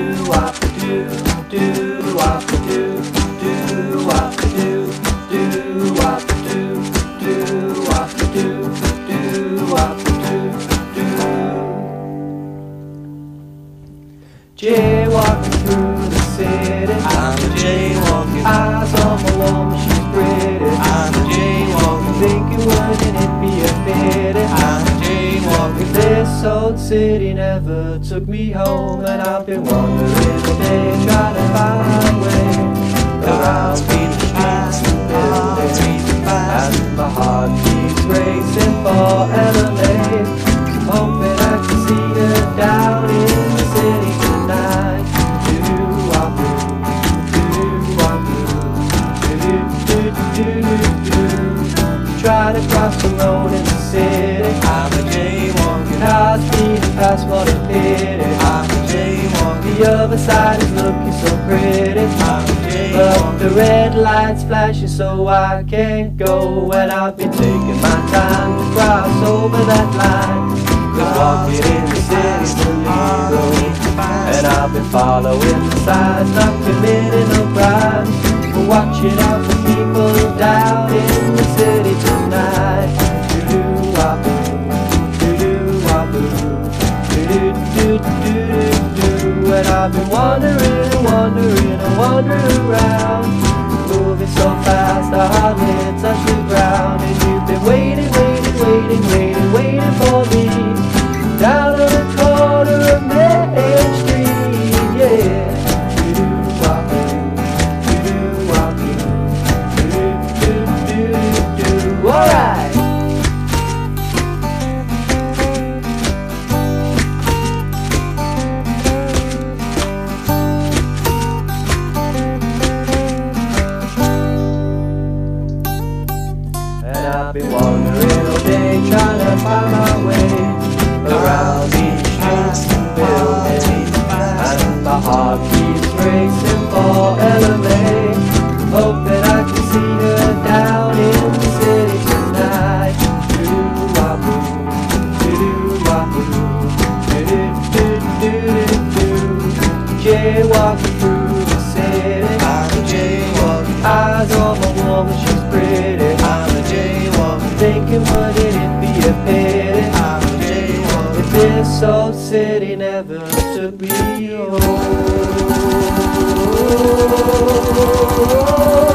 Jaywalking through the city, I'm a jaywalking. eyes on my woman, she's pretty. I'm a jaywalking. Thinking wouldn't it be a pity? I'm a jaywalking. This old city never took me home, and I've been wandering all day trying to find my way around the streets and buildings, and my heart keeps racing for LA, hoping I can see her down in the city tonight. Try to cross the road in the city, I'm a jaywalking. cars speeding past what a pity. I'm a jaywalking. The other side is looking so pretty, I'm a but jaywalking. the red light's flashing so I can't go. And I've been taking my time to cross over that line, 'cause walking in the city's illegal, and I've been following the signs, not committing no crimes, but watching out for people down in the city tonight. And I've been wandering and wandering and wandering around, moving so fast I hardly touch the ground. And you've been waiting, waiting, waiting, waiting, waiting for me down on the corner of Main Street, yeah. Alright. And I've been wandering all day trying to find my way around these streets and buildings, and my heart keeps racing for LA, hoping I can see her down in the city tonight. Jaywalking through the city, I'm a jaywalking. eyes on my woman, she's pretty. I'm a jaywalking. Thinking wouldn't it be a pity I'm a jaywalking. if this old city never took me home?